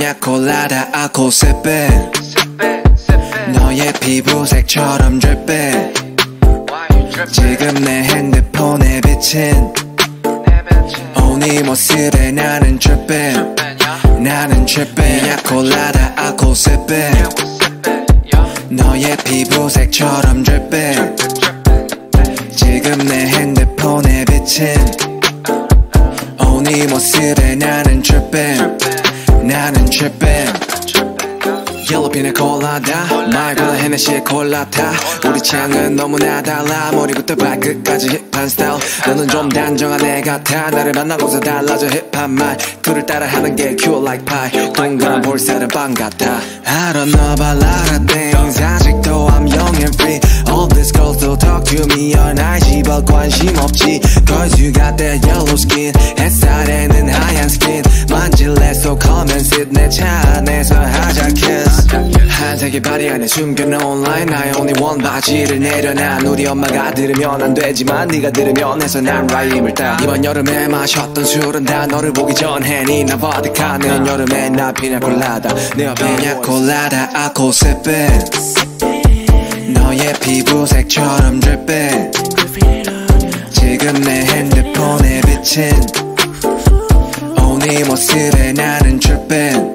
피냐콜라다 아코세페 너의 피부색처럼 dripping 지금 내 핸드폰에 비친 네 모습에 나는 dripping 피냐콜라다 아코세페 너의 피부색처럼 dripping 지금 내 핸드폰에 비친 네 모습에 나는 dripping Yellow 피나 콜라다 말보다 헤네시의 콜라타 우리 취향은 너무나 달라 머리부터 발끝까지 힙한 스타일 너는 좀 단정한 애 같아 나를 만나고서 달라져 힙한 말 둘을 따라하는 게 cute like pie 동그란 볼살은 빵 같아 I don't know about a lot of things 아직도 I'm young and free All these girls don't talk to me on IG but 관심 없지 Cause you got that yellow skin 햇살에는 하얀 skin 만질래 so come and sit 내 차 안에서 하자 kiss 한색의 바리 안에 숨겨놓은 line 나의 only one 바지를 내려놔 우리 엄마가 들으면 안 되지만 네가 들으면 해서 난 라임을 따 이번 여름에 마셨던 술은 다 너를 보기 전에 니나 버드카 내년 여름에 나 피냐콜라다 내 옆에 피냐콜라다 아코세페 너의 피부색처럼 dripping 지금 내 핸드폰에 비친 네 모습에 나는 dripping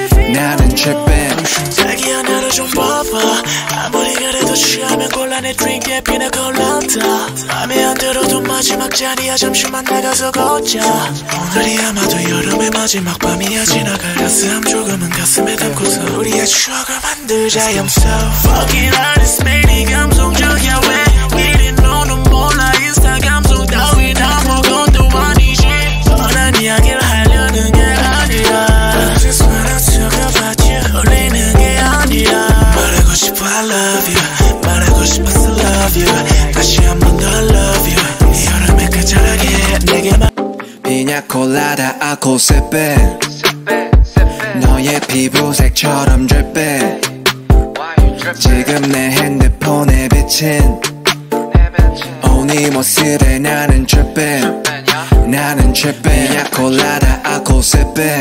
자기야 나를 좀 봐봐 아무리 그래도 취하면 곤란해 드링크에 피냐콜라다 맘에 안 들어도 마지막 자리야 잠시만 나가서 걷자 오늘이 아마도 여름의 마지막 밤이야 지나갈 가슴 조금은 가슴에 담고서 우리의 추억을 만들자 I'm so fucking honest 매일 감성적이야 왜 이리 너는 몰라 인스타 감성 따위 아무것도 아니지 뻔한 이야기를 하려는 게 아니라 울리는 게 아니라 말하고 싶어 I love you 말하고 싶어서 love you 다시 한 번 더 love you 이 여름에 끝자락에 내게 피냐콜라다 아코세페 너의 피부색처럼 dripping 지금 내 핸드폰에 비친 네 모습에 나는 dripping 피냐콜라다 아코세페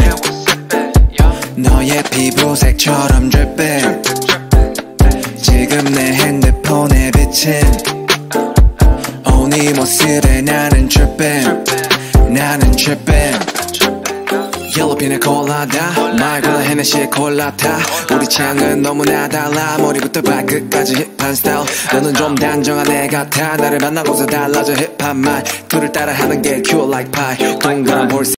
너의 피부색처럼 dripping 지금 내 핸드폰에 비친 네 모습에 나는 dripping Yellow 피나 콜라다 말보다 헤네시의 콜라타 우리 취향은 너무나 달라 머리부터 발끝까지 힙한 스타일 너는 좀 단정한 애 같아 나를 만나고서 달라져 힙한 말 둘을 따라하는 게 cute like pie 동그란 볼살